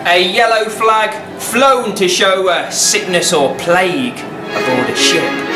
A yellow flag flown to show sickness or plague aboard a ship.